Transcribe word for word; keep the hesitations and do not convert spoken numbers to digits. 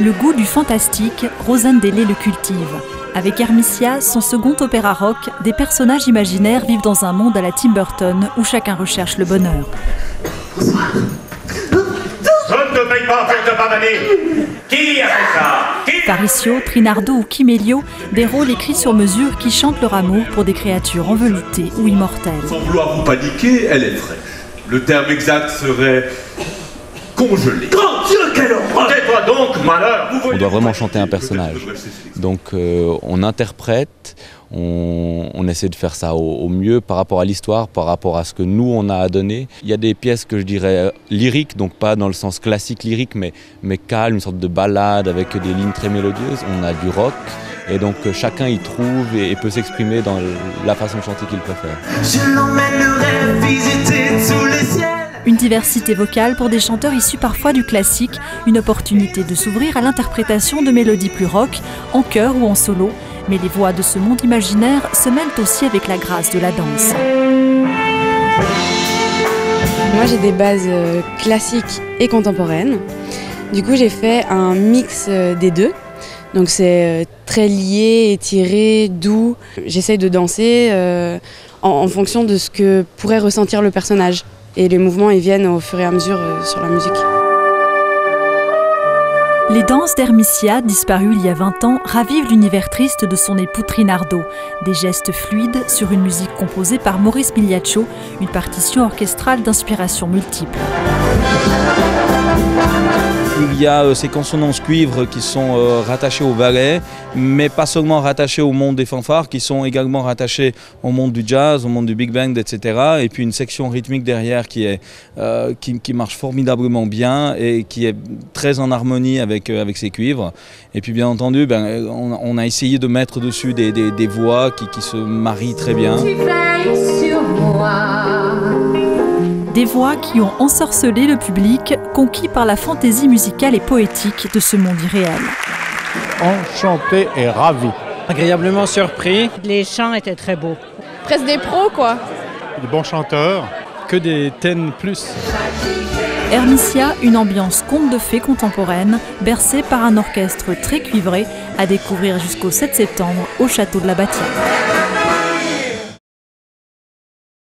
le goût du fantastique, Rosanne Délé le cultive. Avec Hermisia, son second opéra rock, des personnages imaginaires vivent dans un monde à la Tim Burton où chacun recherche le bonheur. Bonsoir. Je ne te paye pas pour te pavaner. Qui a fait ça? Qui? Faricio, Trinardo ou Kimelio, des rôles écrits sur mesure qui chantent leur amour pour des créatures enveloutées ou immortelles. Sans vouloir vous paniquer, elle est fraîche. Le terme exact serait congelé. Grand Dieu, quelle horreur! Tais-toi donc, malheur! On doit vraiment chanter un personnage. Donc euh, on interprète, on, on essaie de faire ça au, au mieux par rapport à l'histoire, par rapport à ce que nous on a à donner. Il y a des pièces que je dirais lyriques, donc pas dans le sens classique lyrique, mais, mais calme, une sorte de ballade avec des lignes très mélodieuses. On a du rock. Et donc euh, chacun y trouve et, et peut s'exprimer dans la façon de chanter qu'il préfère. Je l'emmènerai visiter tous les ciels. Une diversité vocale pour des chanteurs issus parfois du classique, une opportunité de s'ouvrir à l'interprétation de mélodies plus rock, en chœur ou en solo. Mais les voix de ce monde imaginaire se mêlent aussi avec la grâce de la danse. Moi j'ai des bases classiques et contemporaines. Du coup j'ai fait un mix des deux. Donc c'est très lié, étiré, doux. J'essaye de danser euh, en, en fonction de ce que pourrait ressentir le personnage. Et les mouvements ils viennent au fur et à mesure euh, sur la musique. Les danses d'Hermisia, disparues il y a vingt ans, ravivent l'univers triste de son époux Trinardo. Des gestes fluides sur une musique composée par Maurice Migliaccio, une partition orchestrale d'inspiration multiple. Il y a euh, ces consonances cuivres qui sont euh, rattachées au ballet, mais pas seulement rattachées au monde des fanfares, qui sont également rattachées au monde du jazz, au monde du big band, et cetera. Et puis une section rythmique derrière qui, est, euh, qui, qui marche formidablement bien et qui est très en harmonie avec, euh, avec ces cuivres. Et puis bien entendu, ben, on, on a essayé de mettre dessus des, des, des voix qui, qui se marient très bien. Tu veilles sur moi. Des voix qui ont ensorcelé le public, conquis par la fantaisie musicale et poétique de ce monde irréel. Enchanté et ravi. Agréablement surpris. Les chants étaient très beaux. Presque des pros, quoi. Des bons chanteurs. Que des ten plus. Hermisia, une ambiance conte de fées contemporaine, bercée par un orchestre très cuivré, à découvrir jusqu'au sept septembre au château de la Bâtie.